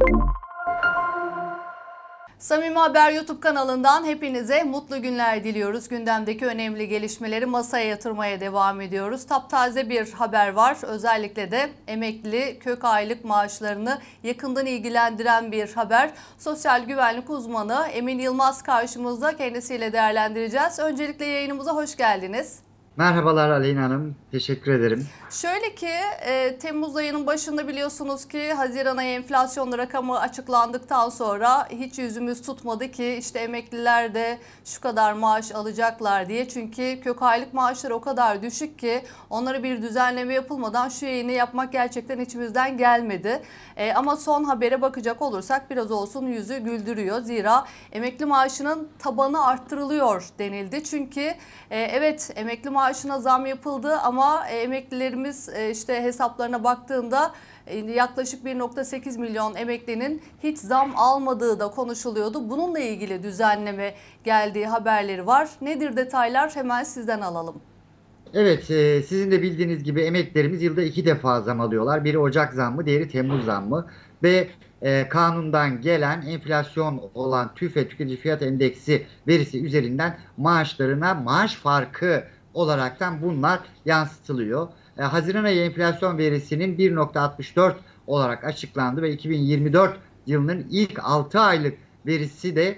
Samimi Haber YouTube kanalından hepinize mutlu günler diliyoruz. Gündemdeki önemli gelişmeleri masaya yatırmaya devam ediyoruz. Taptaze bir haber var. Özellikle de emekli kök aylık maaşlarını yakından ilgilendiren bir haber. Sosyal güvenlik uzmanı Emin Yılmaz karşımızda, kendisiyle değerlendireceğiz. Öncelikle yayınımıza hoş geldiniz. Merhabalar Aleyna Hanım, teşekkür ederim. Şöyle ki Temmuz ayının başında biliyorsunuz ki Haziran ayı enflasyon rakamı açıklandıktan sonra hiç yüzümüz tutmadı ki işte emekliler de şu kadar maaş alacaklar diye. Çünkü kök aylık maaşları o kadar düşük ki onlara bir düzenleme yapılmadan şu yayını yapmak gerçekten içimizden gelmedi. Ama son habere bakacak olursak biraz olsun yüzü güldürüyor. Zira emekli maaşının tabanı arttırılıyor denildi. Çünkü evet, emekli maaşına zam yapıldı ama emeklilerimiz işte hesaplarına baktığında yaklaşık 1,8 milyon emeklinin hiç zam almadığı da konuşuluyordu. Bununla ilgili düzenleme geldiği haberleri var. Nedir detaylar? Hemen sizden alalım. Evet, sizin de bildiğiniz gibi emeklilerimiz yılda 2 defa zam alıyorlar. Biri Ocak zammı, diğeri Temmuz zammı. Ve kanundan gelen enflasyon olan TÜFE Tüketici Fiyat Endeksi verisi üzerinden maaşlarına maaş farkı olaraktan bunlar yansıtılıyor. Haziran ayı enflasyon verisinin 1,64 olarak açıklandı ve 2024 yılının ilk 6 aylık verisi de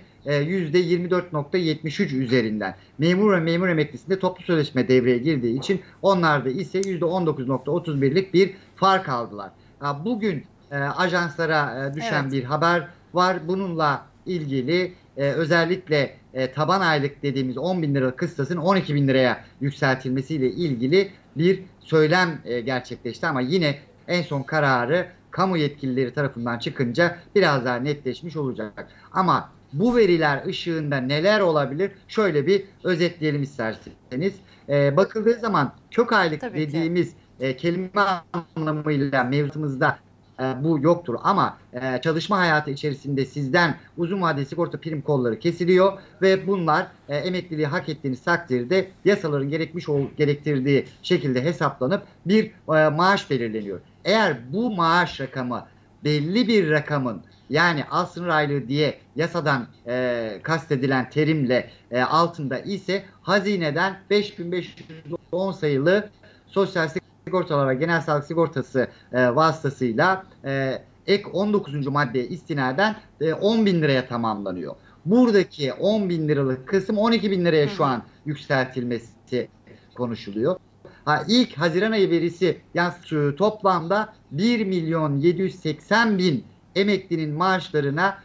%24,73 üzerinden. Memur ve memur emeklisinde toplu sözleşme devreye girdiği için onlarda ise %19,31'lik bir fark aldılar. Bugün ajanslara düşen bir haber var. Bununla ilgili özellikle taban aylık dediğimiz 10 bin liralık kıstasın 12 bin liraya yükseltilmesiyle ilgili bir söylem gerçekleşti. Ama yine en son kararı kamu yetkilileri tarafından çıkınca biraz daha netleşmiş olacak. Ama bu veriler ışığında neler olabilir? Şöyle bir özetleyelim isterseniz. Bakıldığı zaman kök aylık dediğimiz kelime anlamıyla mevzuatımızda bu yoktur ama çalışma hayatı içerisinde sizden uzun vadeli sigorta prim kolları kesiliyor ve bunlar emekliliği hak ettiğiniz takdirde yasaların gerektirdiği şekilde hesaplanıp bir maaş belirleniyor. Eğer bu maaş rakamı belli bir rakamın, yani alt sınır aylığı diye yasadan kastedilen terimle altında ise hazineden 5510 sayılı sosyal sigortalara genel sağlık sigortası vasıtasıyla ek 19. maddeye istinaden 10 bin liraya tamamlanıyor. Buradaki 10 bin liralık kısım 12 bin liraya şu an yükseltilmesi konuşuluyor. İlk Haziran ayı verisi toplamda 1 milyon 780 bin emeklinin maaşlarına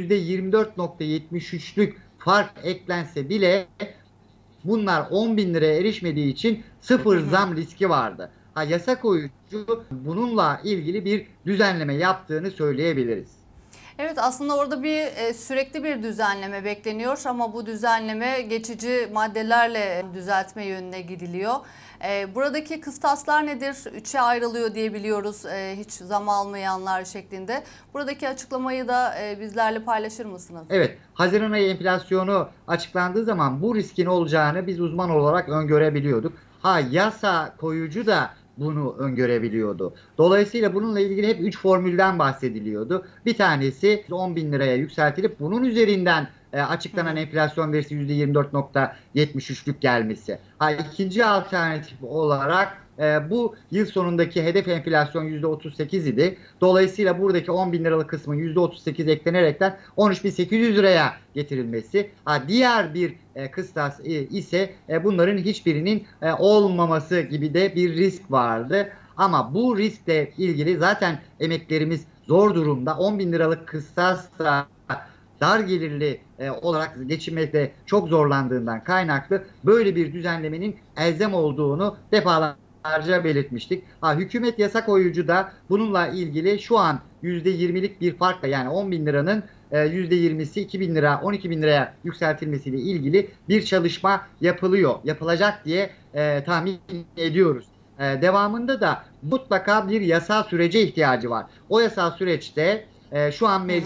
%24,73'lük fark eklense bile bunlar 10 bin liraya erişmediği için sıfır zam riski vardı. Yasa koyucu bununla ilgili bir düzenleme yaptığını söyleyebiliriz. Evet, aslında orada sürekli bir düzenleme bekleniyor ama bu düzenleme geçici maddelerle düzeltme yönüne gidiliyor. Buradaki kıstaslar nedir? 3'e ayrılıyor diye biliyoruz, hiç zam almayanlar şeklinde. Buradaki açıklamayı da bizlerle paylaşır mısınız? Evet, Haziran ayı enflasyonu açıklandığı zaman bu riskin olacağını biz uzman olarak öngörebiliyorduk. Yasa koyucu da bunu öngörebiliyordu. Dolayısıyla bununla ilgili hep 3 formülden bahsediliyordu. Bir tanesi 10 bin liraya yükseltilip bunun üzerinden açıklanan enflasyon verisi %24,73'lük gelmesi. İkinci alternatif olarak bu yıl sonundaki hedef enflasyon %38 idi. Dolayısıyla buradaki 10 bin liralık kısmın %38 eklenerekten 13.800 liraya getirilmesi. Diğer bir kıstas ise bunların hiçbirinin olmaması gibi de bir risk vardı. Ama bu riskle ilgili zaten emeklerimiz zor durumda. 10 bin liralık kıstasla dar gelirli olarak geçinmekte çok zorlandığından kaynaklı böyle bir düzenlemenin elzem olduğunu defalarca belirtmiştik. Hükümet yasa koyucu da bununla ilgili şu an %20'lik bir farkla, yani 10 bin liranın %20'si 2 bin lira 12 bin liraya yükseltilmesiyle ilgili bir çalışma yapılacak diye tahmin ediyoruz. Devamında da mutlaka bir yasal sürece ihtiyacı var. O yasal süreçte şu an meclis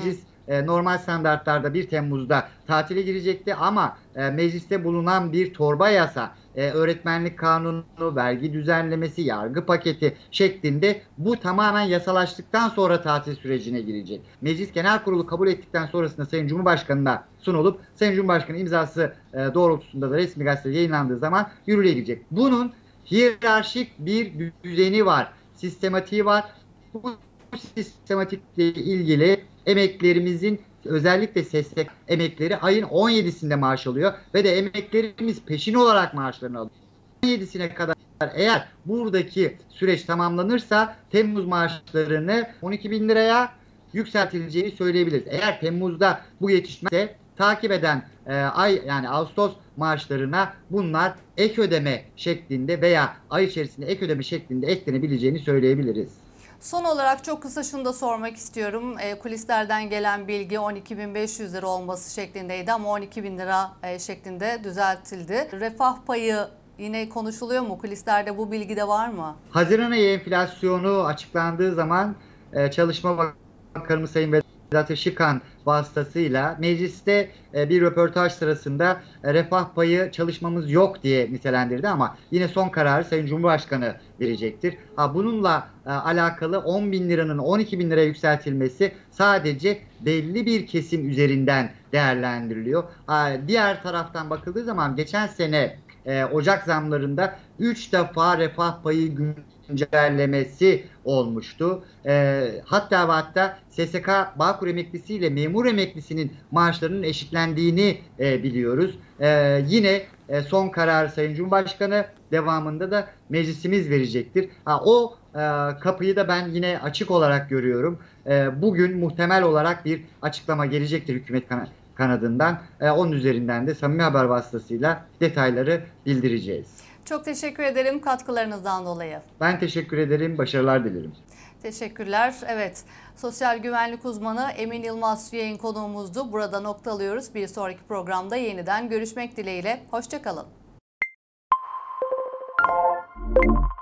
normal standartlarda 1 Temmuz'da tatile girecekti ama mecliste bulunan bir torba yasa, öğretmenlik kanunu, vergi düzenlemesi, yargı paketi şeklinde bu tamamen yasalaştıktan sonra tatil sürecine girecek. Meclis Genel Kurulu kabul ettikten sonrasında Sayın Cumhurbaşkanı'na sunulup Sayın Cumhurbaşkanı imzası doğrultusunda da resmi gazetede yayınlandığı zaman yürürlüğe girecek. Bunun hiyerarşik bir düzeni var, sistematiği var. Bu sistematikle ilgili emeklerimizin, özellikle SSK emekleri ayın 17'sinde maaş alıyor ve de emeklerimiz peşin olarak maaşlarını alıyor. 17'sine kadar eğer buradaki süreç tamamlanırsa Temmuz maaşlarını 12 bin liraya yükseltileceğini söyleyebiliriz. Eğer Temmuz'da bu yetişmezse takip eden ay, yani Ağustos maaşlarına bunlar ek ödeme şeklinde veya ay içerisinde ek ödeme şeklinde eklenebileceğini söyleyebiliriz. Son olarak çok kısa şunu da sormak istiyorum. Kulislerden gelen bilgi 12.500 lira olması şeklindeydi ama 12.000 lira şeklinde düzeltildi. Refah payı yine konuşuluyor mu? Kulislerde bu bilgi de var mı? Haziran ayı enflasyonu açıklandığı zaman Çalışma Bakanımız Sayın Vedat Işıkhan vasıtasıyla mecliste bir röportaj sırasında refah payı çalışmamız yok diye nitelendirdi ama yine son kararı Sayın Cumhurbaşkanı verecektir. Bununla alakalı 10 bin liranın 12 bin liraya yükseltilmesi sadece belli bir kesim üzerinden değerlendiriliyor. Diğer taraftan bakıldığı zaman geçen sene Ocak zamlarında 3 defa refah payı güncellemesi olmuştu. Hatta ve hatta SSK Bağkur emeklisi ile memur emeklisinin maaşlarının eşitlendiğini biliyoruz. Yine son karar Sayın Cumhurbaşkanı, devamında da meclisimiz verecektir. O kapıyı da ben yine açık olarak görüyorum. Bugün muhtemel olarak bir açıklama gelecektir hükümet kanadından. Onun üzerinden de Samimi Haber vasıtasıyla detayları bildireceğiz. Çok teşekkür ederim katkılarınızdan dolayı. Ben teşekkür ederim. Başarılar dilerim. Teşekkürler. Evet, sosyal güvenlik uzmanı Emin Yılmaz yayın konuğumuzdu. Burada noktalıyoruz. Bir sonraki programda yeniden görüşmek dileğiyle. Hoşça kalın.